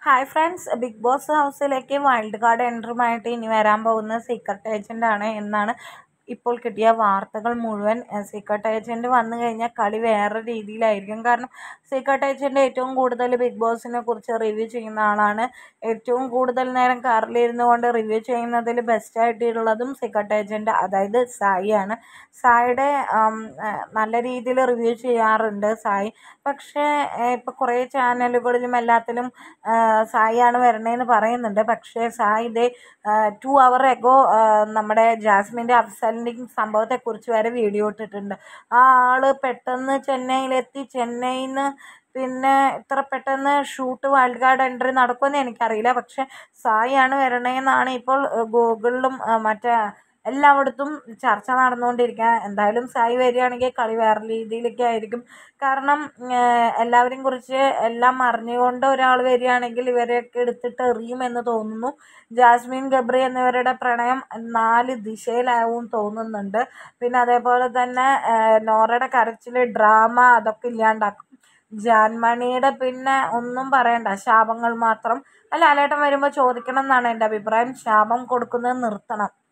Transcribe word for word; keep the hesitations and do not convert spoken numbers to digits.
Hi friends, Bigg Boss ഹൗസിലേക്ക് wild card എൻട്രിയുമായിട്ട് ഇനി വരാൻ പോകുന്ന സീക്രട്ട് ഏജൻ്റാണ് എന്നാണ് ഇപ്പോൾ കിട്ടിയ വാർത്തകൾ മുഴുവൻ. സീക്രട്ട് ഏജൻറ്റ് വന്നു കഴിഞ്ഞാൽ കളി വേറെ രീതിയിലായിരിക്കും. കാരണം സീക്രട്ട് ഏജൻറ്റ് ഏറ്റവും കൂടുതൽ ബിഗ് ബോസിനെ കുറിച്ച് റിവ്യൂ ചെയ്യുന്ന ആളാണ്. ഏറ്റവും കൂടുതൽ നേരം കാറിലിരുന്നു കൊണ്ട് റിവ്യൂ ചെയ്യുന്നതിൽ ബെസ്റ്റായിട്ടുള്ളതും സീക്രട്ട് ഏജൻറ്റ്, അതായത് സായിയാണ്. സായിയുടെ നല്ല രീതിയിൽ റിവ്യൂ ചെയ്യാറുണ്ട് സായി. പക്ഷേ ഇപ്പോൾ കുറേ ചാനലുകളിലും എല്ലാത്തിലും സായിയാണ് വരണേന്ന് പറയുന്നുണ്ട്. പക്ഷേ സായി ഇതേ ടു അവർ എഗോ നമ്മുടെ ജാസ്മിൻ്റെ അഫ്സലിൻ്റെയും സംഭവത്തെക്കുറിച്ച് വരെ വീഡിയോ ഇട്ടിട്ടുണ്ട്. ആ ആൾ പെട്ടെന്ന് ചെന്നൈയിലെത്തി, ചെന്നൈയിൽ നിന്ന് പിന്നെ ഇത്ര പെട്ടെന്ന് ഷൂട്ട് വൈൽഡ് കാർഡ് എൻട്രി നടക്കുമെന്ന് എനിക്കറിയില്ല. പക്ഷേ സായിയാണ് വരണേന്നാണ് ഇപ്പോൾ ഗൂഗിളിലും മറ്റേ എല്ലായിടത്തും ചർച്ച നടന്നുകൊണ്ടിരിക്കുക. എന്തായാലും സായി വരികയാണെങ്കിൽ കളി വേറെ രീതിയിലൊക്കെ ആയിരിക്കും. കാരണം എല്ലാവരെയും കുറിച്ച് എല്ലാം അറിഞ്ഞുകൊണ്ട് ഒരാൾ വരികയാണെങ്കിൽ ഇവരെയൊക്കെ എടുത്തിട്ട് എറിയുമെന്ന് തോന്നുന്നു. ജാസ്മിൻ ഗബ്രി എന്നിവരുടെ പ്രണയം നാല് ദിശയിലാവും തോന്നുന്നുണ്ട്. പിന്നെ അതേപോലെ തന്നെ നോറയുടെ കരച്ചിൽ, ഡ്രാമ അതൊക്കെ ഇല്ലാണ്ടാക്കും. ജാൻമണിയുടെ പിന്നെ ഒന്നും പറയണ്ട, ശാപങ്ങൾ മാത്രം. അല്ല, ലാലേട്ടൻ വരുമ്പോൾ ചോദിക്കണം എന്നാണ് എൻ്റെ അഭിപ്രായം. ശാപം കൊടുക്കുന്നത് നിർത്തണം.